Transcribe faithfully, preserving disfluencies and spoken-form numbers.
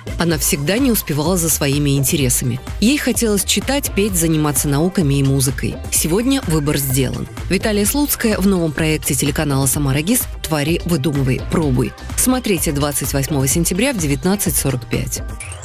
Она всегда не успевала за своими интересами. Ей хотелось читать, петь, заниматься науками и музыкой. Сегодня выбор сделан. Виталия Слуцкая в новом проекте телеканала «Самара ГИС» «Твори, выдумывай, пробуй». Смотрите двадцать восьмого сентября в девятнадцать сорок пять.